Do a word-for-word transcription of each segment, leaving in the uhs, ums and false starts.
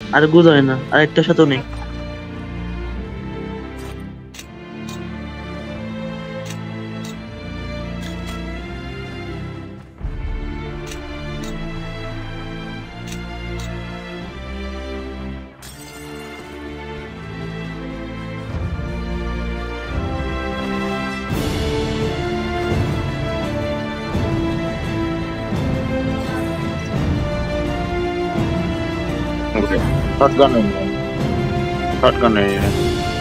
আর Goodge হয় না, আর একটার সাথেও নেই। Shotgun है, shotgun है ये।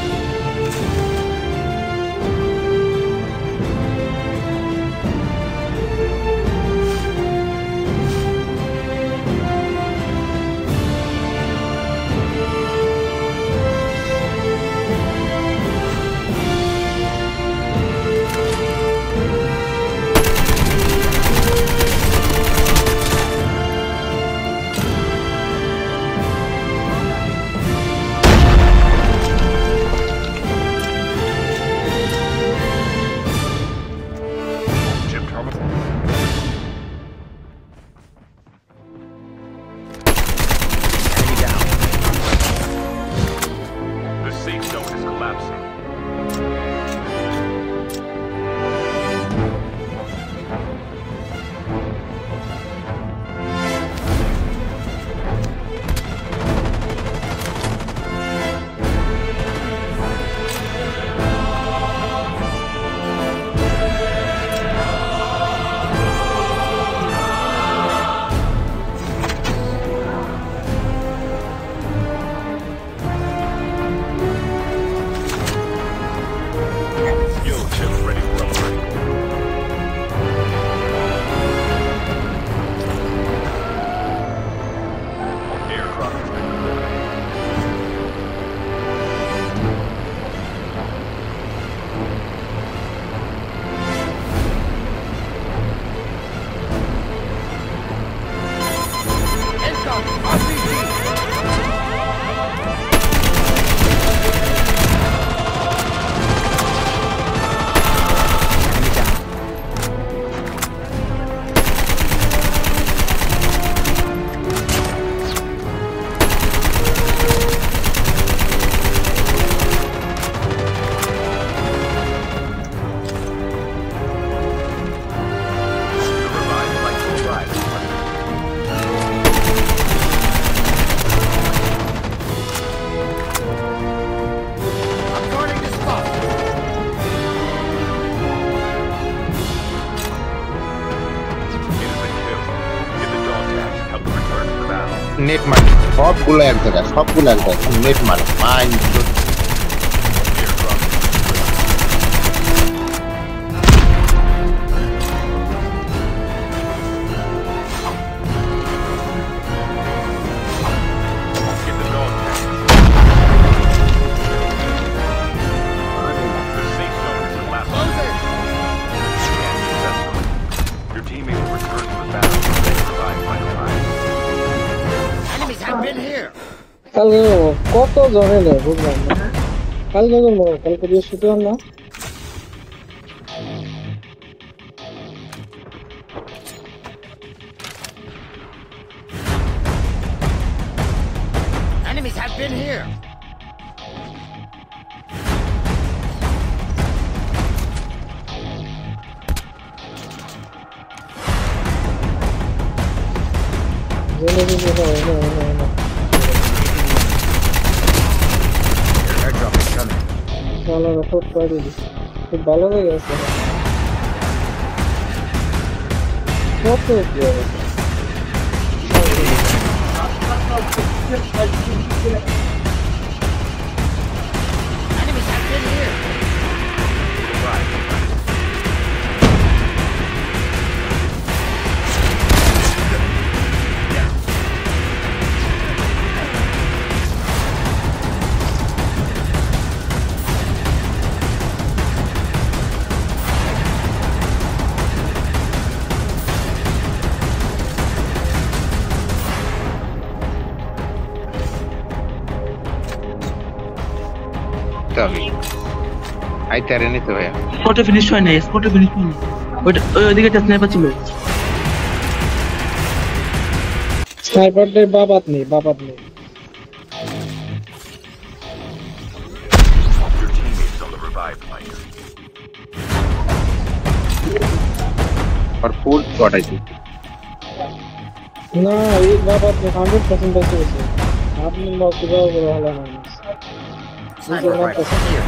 नेट मार सब गुला एक जगह सब गुला एक जगह नेट मार माइन কালকে কত জনে নেই বুঝলাম না কালকে তো কালকে দিয়ে শুতে না Enemies have been here. জেনে জেনে না না না ভালো রিপোর্ট করে দিই খুব ভালো হয়ে গেছে কত কি Enemies have been here. आई तेरे नहीं तो है स्पॉट फिनिश হয় না স্পট ফিনিশ হয় না ওইটা ওইদিকে একটা স্নাইপার ছিল স্নাইপারদের বাবাত নেই বাবাত নেই और फुल शॉट है जी ना एक बार बात में हंड्रेड परसेंट ऐसे वैसे आपने बहुत सुबह बोला वाला ना मुझे ना पसंद है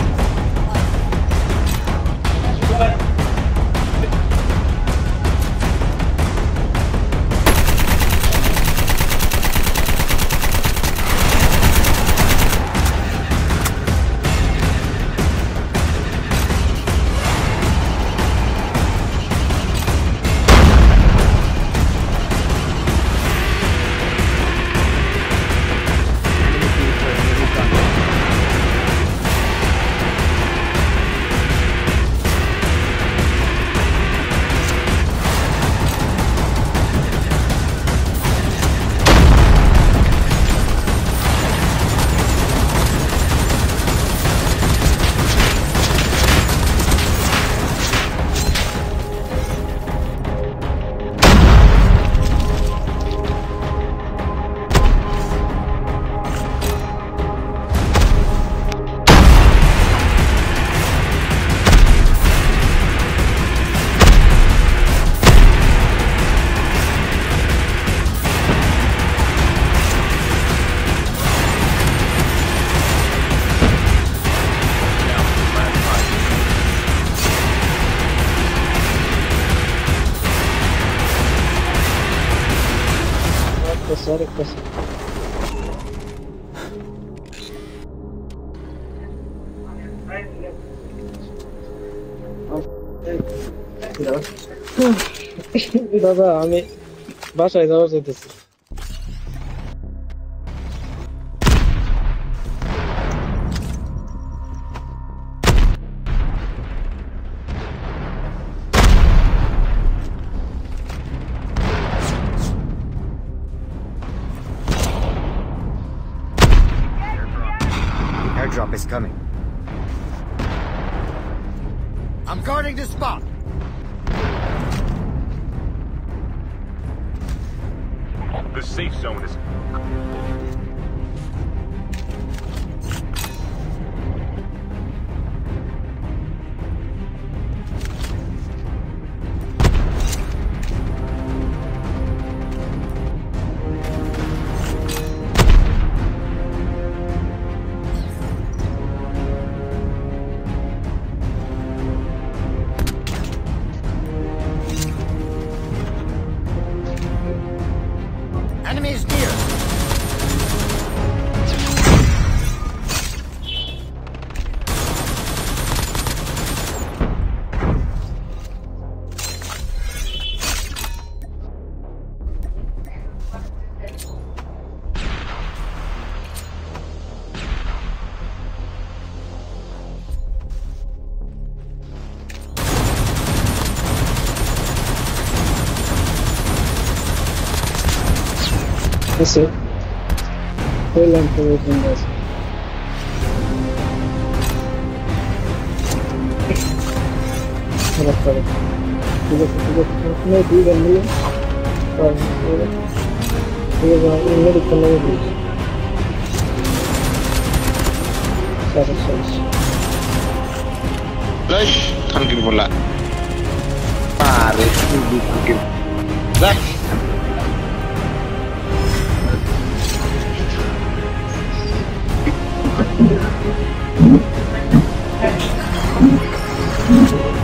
Sorry, pues. দাদা আমি বাসায় যাওয়া যেতেছি Airdrop is coming. I'm guarding the spot. The safe zone is... Enemy is near. Ese fue el antes de eso. Ahora para. Digo que digo que no digo ni. Para. Digo que no le pongo ni. Sabes, sabes. Guys, tranquilo bola. Pare, tranquilo. Guys. Thank you.